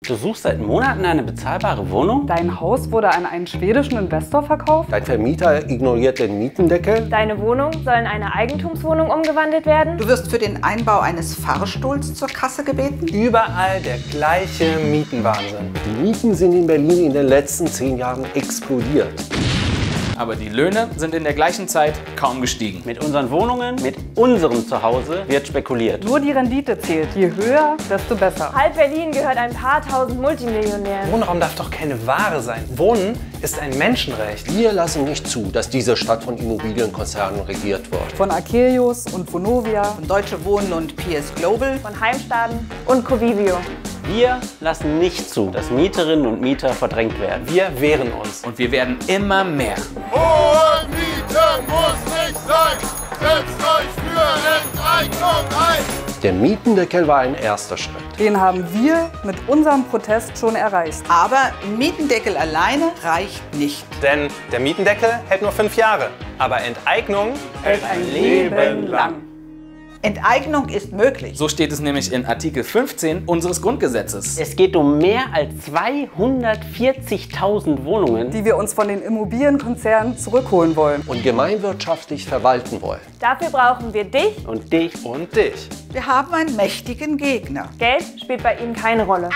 Du suchst seit Monaten eine bezahlbare Wohnung? Dein Haus wurde an einen schwedischen Investor verkauft? Dein Vermieter ignoriert den Mietendeckel? Deine Wohnung soll in eine Eigentumswohnung umgewandelt werden? Du wirst für den Einbau eines Fahrstuhls zur Kasse gebeten? Überall der gleiche Mietenwahnsinn. Die Mieten sind in Berlin in den letzten 10 Jahren explodiert. Aber die Löhne sind in der gleichen Zeit kaum gestiegen. Mit unseren Wohnungen, mit unserem Zuhause wird spekuliert. Nur die Rendite zählt. Je höher, desto besser. Halb Berlin gehört ein paar tausend Multimillionären. Wohnraum darf doch keine Ware sein. Wohnen ist ein Menschenrecht. Wir lassen nicht zu, dass diese Stadt von Immobilienkonzernen regiert wird. Von Akelius und Vonovia. Von Deutsche Wohnen und PS Global? Von Heimstaden und Covivio. Wir lassen nicht zu, dass Mieterinnen und Mieter verdrängt werden. Wir wehren uns. Und wir werden immer mehr. Hohe Miete muss nicht sein! Setzt euch für Enteignung ein! Der Mietendeckel war ein erster Schritt. Den haben wir mit unserem Protest schon erreicht. Aber Mietendeckel alleine reicht nicht. Denn der Mietendeckel hält nur 5 Jahre. Aber Enteignung Hält ein Leben lang. Enteignung ist möglich. So steht es nämlich in Artikel 15 unseres Grundgesetzes. Es geht um mehr als 240.000 Wohnungen, Die wir uns von den Immobilienkonzernen zurückholen wollen. Und gemeinwirtschaftlich verwalten wollen. Dafür brauchen wir dich. und dich. und dich. Wir haben einen mächtigen Gegner. Geld spielt bei ihnen keine Rolle.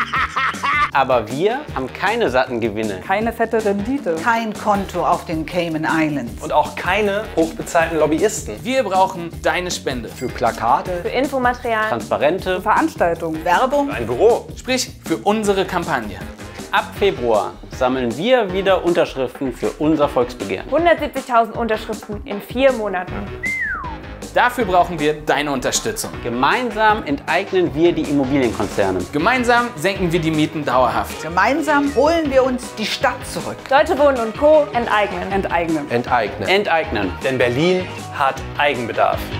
Aber wir haben keine satten Gewinne. Keine fette Rendite. Kein Konto auf den Cayman Islands. Und auch keine hochbezahlten Lobbyisten. Wir brauchen deine Spende. Für Plakate, Für Infomaterial. Transparente. Veranstaltungen. Werbung? Ein Büro. Sprich, für unsere Kampagne. Ab Februar sammeln wir wieder Unterschriften für unser Volksbegehren. 170.000 Unterschriften in 4 Monaten. Dafür brauchen wir deine Unterstützung. Gemeinsam enteignen wir die Immobilienkonzerne. Gemeinsam senken wir die Mieten dauerhaft. Gemeinsam holen wir uns die Stadt zurück. Deutsche Wohnen und Co. enteignen. Enteignen. enteignen. Enteignen. Denn Berlin hat Eigenbedarf.